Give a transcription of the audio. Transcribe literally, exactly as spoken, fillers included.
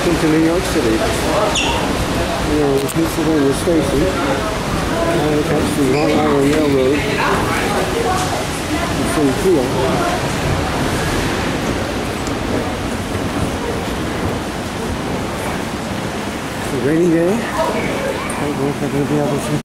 welcome to New York City. You know, Pennsylvania Station. Now we catch the Long Island Railroad. It's pretty cool. It's a rainy day. I don't know if I'm going to be able to